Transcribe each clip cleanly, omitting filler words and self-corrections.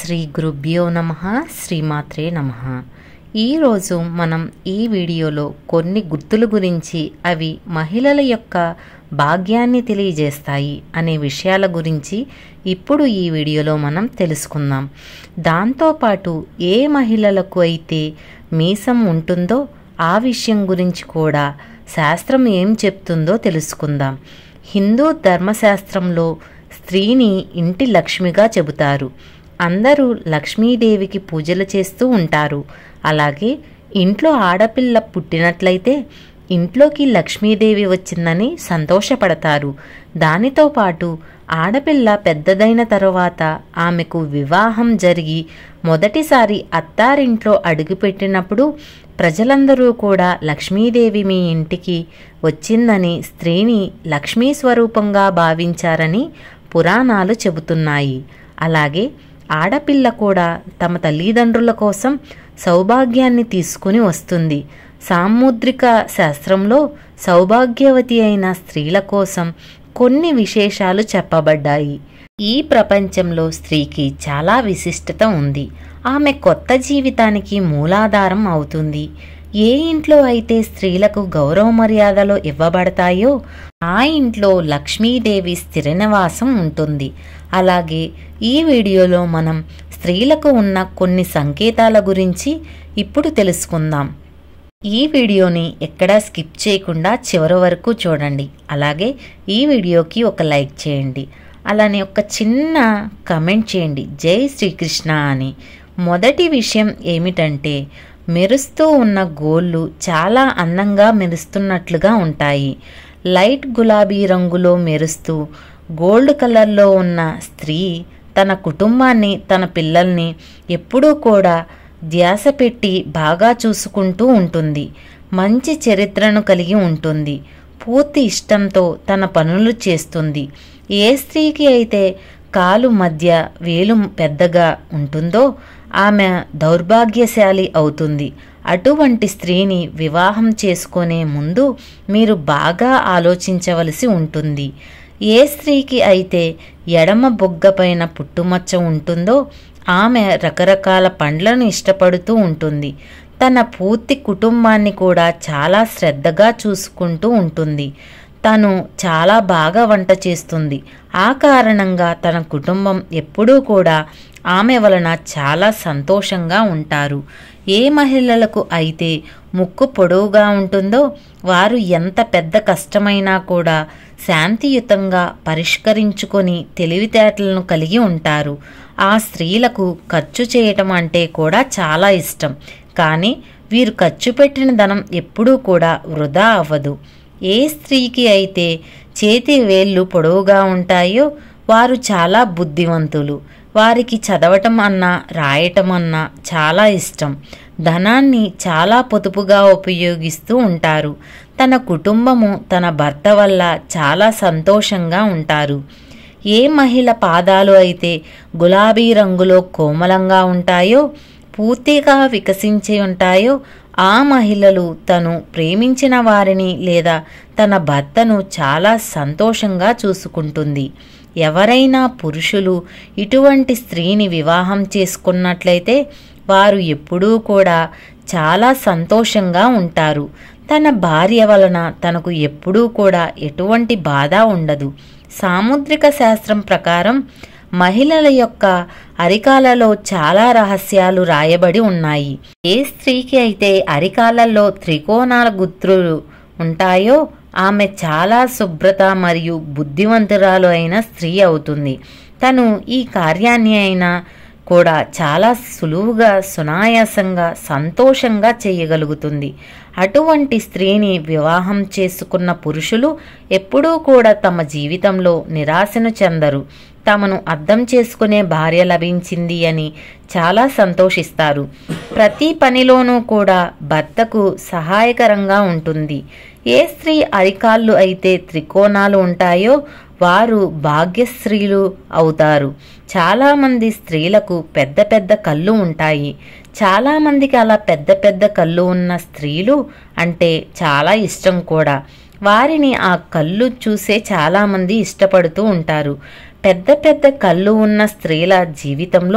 శ్రీ గురుభ్యో నమః శ్రీమాత్రే నమః. ఈరోజు మనం ఈ వీడియోలో కొన్ని గుర్తుల గురించి, అవి మహిళల యొక్క భాగ్యాన్ని తెలియజేస్తాయి అనే విషయాల గురించి ఇప్పుడు ఈ వీడియోలో మనం తెలుసుకుందాం. దాంతోపాటు ఏ మహిళలకు అయితే మీసం ఉంటుందో ఆ విషయం గురించి కూడా శాస్త్రం ఏం చెప్తుందో తెలుసుకుందాం. హిందూ ధర్మశాస్త్రంలో స్త్రీని ఇంటి లక్ష్మిగా చెబుతారు. అందరూ లక్ష్మీదేవికి పూజలు చేస్తూ ఉంటారు. అలాగే ఇంట్లో ఆడపిల్ల పుట్టినట్లయితే ఇంట్లోకి లక్ష్మీదేవి వచ్చిందని సంతోషపడతారు. దానితో పాటు ఆడపిల్ల పెద్దదైన తరువాత ఆమెకు వివాహం జరిగి మొదటిసారి అత్తారింట్లో అడుగుపెట్టినప్పుడు ప్రజలందరూ కూడా లక్ష్మీదేవి మీ ఇంటికి వచ్చిందని, స్త్రీని లక్ష్మీ స్వరూపంగా భావించారని పురాణాలు చెబుతున్నాయి. అలాగే ఆడపిల్ల కూడా తమ తల్లిదండ్రుల కోసం సౌభాగ్యాన్ని తీసుకుని వస్తుంది. సాముద్రిక శాస్త్రంలో సౌభాగ్యవతి అయిన స్త్రీల కోసం కొన్ని విశేషాలు చెప్పబడ్డాయి. ఈ ప్రపంచంలో స్త్రీకి చాలా విశిష్టత ఉంది. ఆమె కొత్త జీవితానికి మూలాధారం అవుతుంది. ఏ ఇంట్లో అయితే స్త్రీలకు గౌరవ మర్యాదలు ఇవ్వబడతాయో ఆ ఇంట్లో లక్ష్మీదేవి స్థిర నివాసం ఉంటుంది. అలాగే ఈ వీడియోలో మనం స్త్రీలకు ఉన్న కొన్ని సంకేతాల గురించి ఇప్పుడు తెలుసుకుందాం. ఈ వీడియోని ఎక్కడా స్కిప్ చేయకుండా చివరి వరకు చూడండి. అలాగే ఈ వీడియోకి ఒక లైక్ చేయండి. అలానే ఒక చిన్న కమెంట్ చేయండి, జై శ్రీకృష్ణ అని. మొదటి విషయం ఏమిటంటే, మెరుస్తూ ఉన్న గోళ్ళు చాలా అందంగా మెరుస్తున్నట్లుగా ఉంటాయి. లైట్ గులాబీ రంగులో మెరుస్తూ గోల్డ్ కలర్లో ఉన్న స్త్రీ తన కుటుంబాన్ని, తన పిల్లల్ని ఎప్పుడూ కూడా ధ్యాస పెట్టి బాగా చూసుకుంటూ ఉంటుంది. మంచి చరిత్రను కలిగి ఉంటుంది. పూర్తి ఇష్టంతో తన పనులు చేస్తుంది. ఏ స్త్రీకి అయితే కాలు మధ్య వేలు పెద్దగా ఉంటుందో ఆమె దౌర్భాగ్యశాలి అవుతుంది. అటువంటి స్త్రీని వివాహం చేసుకునే ముందు మీరు బాగా ఆలోచించవలసి ఉంటుంది. ఏ స్త్రీకి అయితే ఎడమ బొగ్గపైన పుట్టుమచ్చ ఉంటుందో ఆమె రకరకాల పండ్లను ఇష్టపడుతూ ఉంటుంది. తన పూర్తి కుటుంబాన్ని కూడా చాలా శ్రద్ధగా చూసుకుంటూ ఉంటుంది. తను చాలా బాగా వంట చేస్తుంది. ఆ కారణంగా తన కుటుంబం ఎప్పుడూ కూడా ఆమె వలన చాలా సంతోషంగా ఉంటారు. ఏ మహిళలకు అయితే ముక్కు పొడవుగా ఉంటుందో వారు ఎంత పెద్ద కష్టమైనా కూడా శాంతియుతంగా పరిష్కరించుకొని తెలివితేటలను కలిగి ఉంటారు. ఆ స్త్రీలకు ఖర్చు చేయటం అంటే కూడా చాలా ఇష్టం. కానీ వీరు ఖర్చు పెట్టిన ధనం ఎప్పుడూ కూడా వృధా అవ్వదు. ఏ స్త్రీకి అయితే చేతి వేళ్ళు పొడవుగా ఉంటాయో వారు చాలా బుద్ధివంతులు. వారికి చదవటం అన్నా రాయటం అన్నా చాలా ఇష్టం. ధనాన్ని చాలా పొదుపుగా ఉపయోగిస్తూ ఉంటారు. తన కుటుంబము, తన భర్త వల్ల చాలా సంతోషంగా ఉంటారు. ఏ మహిళ పాదాలు అయితే గులాబీ రంగులో కోమలంగా ఉంటాయో, పూర్తిగా వికసించి ఉంటాయో ఆ మహిళలు తను ప్రేమించిన వారిని లేదా తన భర్తను చాలా సంతోషంగా చూసుకుంటుంది. ఎవరైనా పురుషులు ఇటువంటి స్త్రీని వివాహం చేసుకున్నట్లయితే వారు ఎప్పుడూ కూడా చాలా సంతోషంగా ఉంటారు. తన భార్య వలన తనకు ఎప్పుడూ కూడా ఎటువంటి బాధ ఉండదు. సాముద్రిక శాస్త్రం ప్రకారం మహిళల యొక్క అరికాలలో చాలా రహస్యాలు రాయబడి ఉన్నాయి. ఏ స్త్రీకి అయితే అరికాలలో త్రికోణాల గుర్తులు ఉంటాయో ఆమె చాలా శుభ్రత మరియు బుద్ధివంతురాలు అయిన స్త్రీ అవుతుంది. తను ఈ కార్యాన్ని అయినా కూడా చాలా సులువుగా, సునాయాసంగా, సంతోషంగా చేయగలుగుతుంది. అటువంటి స్త్రీని వివాహం చేసుకున్న పురుషులు ఎప్పుడూ కూడా తమ జీవితంలో నిరాశను చెందరు. తమను అర్థం చేసుకునే భార్య లభించింది అని చాలా సంతోషిస్తారు. ప్రతి పనిలోనూ కూడా భర్తకు సహాయకరంగా ఉంటుంది. ఏ స్త్రీ అరికాళ్ళు అయితే త్రికోణాలు ఉంటాయో వారు భాగ్యశ్రీలు అవుతారు. చాలామంది స్త్రీలకు పెద్ద పెద్ద కళ్ళు ఉంటాయి. చాలామందికి అలా పెద్ద పెద్ద కళ్ళు ఉన్న స్త్రీలు అంటే చాలా ఇష్టం కూడా. వారిని ఆ కళ్ళు చూసే చాలామంది ఇష్టపడుతూ ఉంటారు. పెద్ద పెద్ద కళ్ళు ఉన్న స్త్రీల జీవితంలో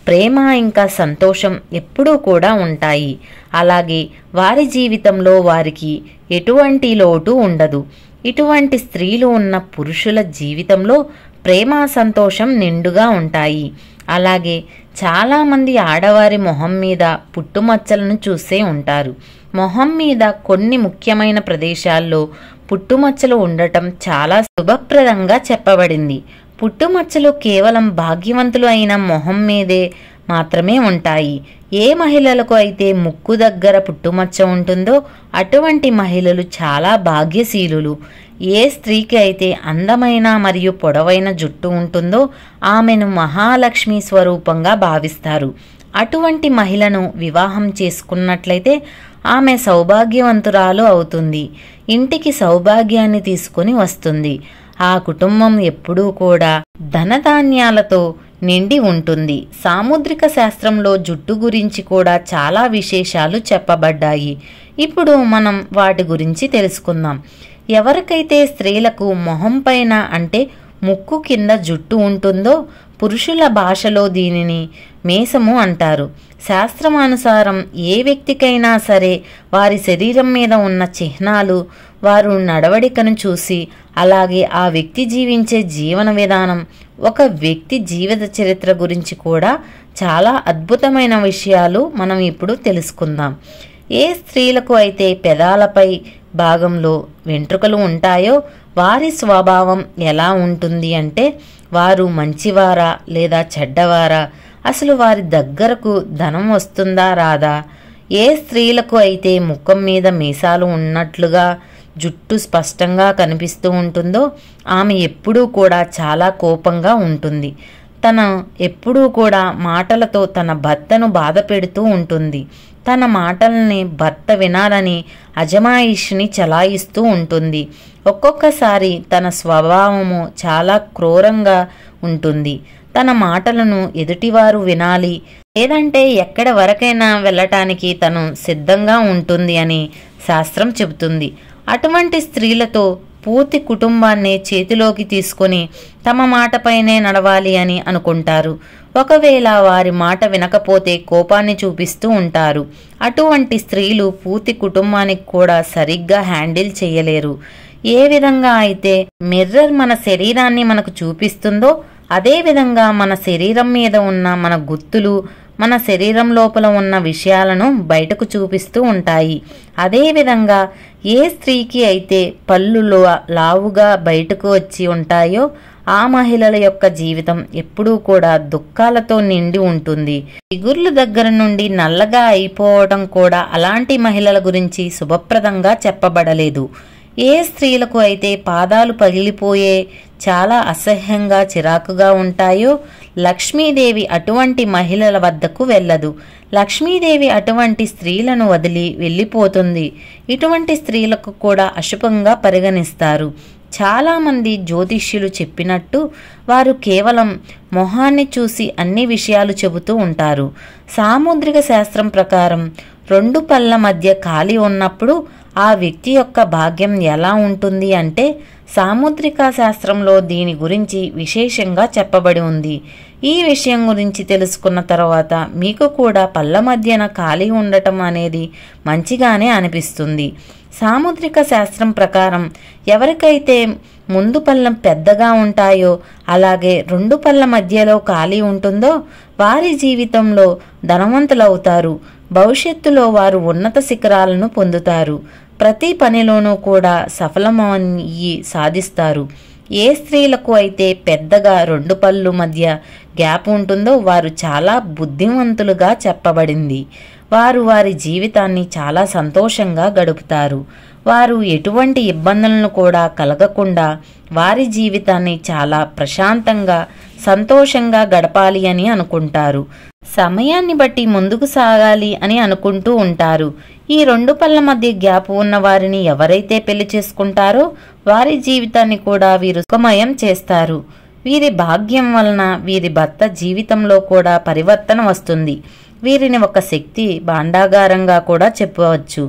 ప్రేమ ఇంకా సంతోషం ఎప్పుడూ కూడా ఉంటాయి. అలాగే వారి జీవితంలో వారికి ఎటువంటి లోటు ఉండదు. ఇటువంటి స్త్రీలు ఉన్న పురుషుల జీవితంలో ప్రేమ సంతోషం నిండుగా ఉంటాయి. అలాగే చాలామంది ఆడవారి మొహం మీద పుట్టుమచ్చలను చూసే ఉంటారు. మొహం మీద కొన్ని ముఖ్యమైన ప్రదేశాల్లో పుట్టుమచ్చలు ఉండటం చాలా శుభప్రదంగా చెప్పబడింది. పుట్టుమచ్చలు కేవలం భాగ్యవంతులు అయిన మొహం మీదే మాత్రమే ఉంటాయి. ఏ మహిళలకు అయితే ముక్కు దగ్గర పుట్టుమచ్చ ఉంటుందో అటువంటి మహిళలు చాలా భాగ్యశీలులు. ఏ స్త్రీకి అయితే అందమైన మరియు పొడవైన జుట్టు ఉంటుందో ఆమెను మహాలక్ష్మి స్వరూపంగా భావిస్తారు. అటువంటి మహిళను వివాహం చేసుకున్నట్లయితే ఆమె సౌభాగ్యవంతురాలు అవుతుంది. ఇంటికి సౌభాగ్యాన్ని తీసుకుని వస్తుంది. ఆ కుటుంబం ఎప్పుడూ కూడా ధనధాన్యాలతో నిండి ఉంటుంది. సాముద్రిక శాస్త్రంలో జుట్టు గురించి కూడా చాలా విశేషాలు చెప్పబడ్డాయి. ఇప్పుడు మనం వాటి గురించి తెలుసుకుందాం. ఎవరికైతే స్త్రీలకు మొహం పైన అంటే ముక్కు కింద జుట్టు ఉంటుందో పురుషుల భాషలో దీనిని మేసము అంటారు. శాస్త్రమానుసారం ఏ వ్యక్తికైనా సరే వారి శరీరం మీద ఉన్న చిహ్నాలు, వారు నడవడికను చూసి, అలాగే ఆ వ్యక్తి జీవించే జీవన విధానం, ఒక వ్యక్తి జీవిత చరిత్ర గురించి కూడా చాలా అద్భుతమైన విషయాలు మనం ఇప్పుడు తెలుసుకుందాం. ఏ స్త్రీలకు అయితే పెదాలపై భాగంలో వెంట్రుకలు ఉంటాయో వారి స్వభావం ఎలా ఉంటుంది అంటే వారు మంచివారా లేదా చెడ్డవారా, అసలు వారి దగ్గరకు ధనం వస్తుందా రాదా. ఏ స్త్రీలకు అయితే ముఖం మీద మీసాలు ఉన్నట్లుగా జుట్టు స్పష్టంగా కనిపిస్తూ ఉంటుందో ఆమె ఎప్పుడూ కూడా చాలా కోపంగా ఉంటుంది. తను ఎప్పుడూ కూడా మాటలతో తన భర్తను బాధ పెడుతూ ఉంటుంది. తన మాటల్ని భర్త వినాలని అజమాయిషిని చలాయిస్తూ ఉంటుంది. ఒక్కొక్కసారి తన స్వభావము చాలా క్రూరంగా ఉంటుంది. తన మాటలను ఎదుటివారు వినాలి, లేదంటే ఎక్కడ వరకైనా వెళ్ళటానికి తను సిద్ధంగా ఉంటుంది అని శాస్త్రం చెబుతుంది. అటువంటి స్త్రీలతో పూర్తి కుటుంబాన్ని చేతిలోకి తీసుకొని తమ మాటపైనే నడవాలి అని అనుకుంటారు. ఒకవేళ వారి మాట వినకపోతే కోపాన్ని చూపిస్తూ ఉంటారు. అటువంటి స్త్రీలు పూర్తి కుటుంబానికి కూడా సరిగ్గా హ్యాండిల్ చేయలేరు. ఏ విధంగా అయితే మిర్రర్ మన శరీరాన్ని మనకు చూపిస్తుందో అదే విధంగా మన శరీరం మీద ఉన్న మన గుర్తులు మన శరీరం లోపల ఉన్న విషయాలను బయటకు చూపిస్తూ ఉంటాయి. అదేవిధంగా ఏ స్త్రీకి అయితే పళ్ళు లావుగా బయటకు వచ్చి ఉంటాయో ఆ మహిళల యొక్క జీవితం ఎప్పుడూ కూడా దుఃఖాలతో నిండి ఉంటుంది. చిగుర్ల దగ్గర నుండి నల్లగా అయిపోవడం కూడా అలాంటి మహిళల గురించి శుభప్రదంగా చెప్పబడలేదు. ఏ స్త్రీలకు అయితే పాదాలు పగిలిపోయే చాలా అసహ్యంగా చిరాకుగా ఉంటాయో లక్ష్మీదేవి అటువంటి మహిళల వద్దకు వెళ్ళదు. లక్ష్మీదేవి అటువంటి స్త్రీలను వదిలి వెళ్ళిపోతుంది. ఇటువంటి స్త్రీలకు కూడా అశుభంగా పరిగణిస్తారు. చాలామంది జ్యోతిష్యులు చెప్పినట్టు వారు కేవలం మొహాన్ని చూసి అన్ని విషయాలు చెబుతూ ఉంటారు. సాముద్రిక శాస్త్రం ప్రకారం 2 పళ్ళ మధ్య ఖాళీ ఉన్నప్పుడు ఆ వ్యక్తి యొక్క భాగ్యం ఎలా ఉంటుంది అంటే సాముద్రిక శాస్త్రంలో దీని గురించి విశేషంగా చెప్పబడి ఉంది. ఈ విషయం గురించి తెలుసుకున్న తర్వాత మీకు కూడా పళ్ళ మధ్యన ఖాళీ ఉండటం అనేది మంచిగానే అనిపిస్తుంది. సాముద్రిక శాస్త్రం ప్రకారం ఎవరికైతే ముందు పళ్ళం పెద్దగా ఉంటాయో అలాగే 2 పళ్ళ మధ్యలో ఖాళీ ఉంటుందో వారి జీవితంలో ధనవంతులవుతారు. భవిష్యత్తులో వారు ఉన్నత శిఖరాలను పొందుతారు. ప్రతి పనిలోనూ కూడా సఫలమయ్యి సాధిస్తారు. ఏ స్త్రీలకు అయితే పెద్దగా 2 పళ్ళు మధ్య గ్యాప్ ఉంటుందో వారు చాలా బుద్ధిమంతులుగా చెప్పబడింది. వారు వారి జీవితాన్ని చాలా సంతోషంగా గడుపుతారు. వారు ఎటువంటి ఇబ్బందులను కూడా కలగకుండా వారి జీవితాన్ని చాలా ప్రశాంతంగా సంతోషంగా గడపాలి అని అనుకుంటారు. సమయాన్ని బట్టి ముందుకు సాగాలి అని అనుకుంటూ ఉంటారు. ఈ 2 పళ్ళ మధ్య గ్యాప్ ఉన్న వారిని ఎవరైతే పెళ్లి చేసుకుంటారో వారి జీవితాన్ని కూడా వీరు సుఖమయం చేస్తారు. వీరి భాగ్యం వలన వీరి భర్త జీవితంలో కూడా పరివర్తన వస్తుంది. వీరిని ఒక శక్తి భాండాగారంగా కూడా చెప్పవచ్చు.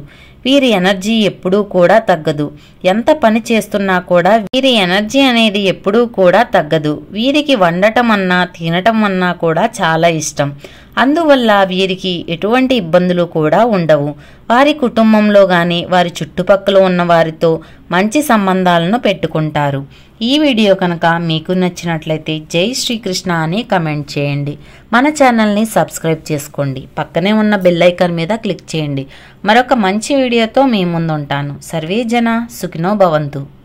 వీరి ఎనర్జీ ఎప్పుడూ కూడా తగ్గదు. ఎంత పని చేస్తున్నా కూడా వీరి ఎనర్జీ అనేది ఎప్పుడూ కూడా తగ్గదు. వీరికి వండటం అన్నా తినటం అన్నా కూడా చాలా ఇష్టం. అందువల్ల వీరికి ఎటువంటి ఇబ్బందులు కూడా ఉండవు. వారి కుటుంబంలో కానీ వారి చుట్టుపక్కల ఉన్న వారితో మంచి సంబంధాలను పెట్టుకుంటారు. ఈ వీడియో కనుక మీకు నచ్చినట్లయితే జై శ్రీకృష్ణ అని కమెంట్ చేయండి. మన ఛానల్ని సబ్స్క్రైబ్ చేసుకోండి. పక్కనే ఉన్న బెల్ ఐకాన్ మీద క్లిక్ చేయండి. మరొక మంచి వీడియోతో మీ ముందుంటాను. సర్వే జన సుఖినో భవంతు.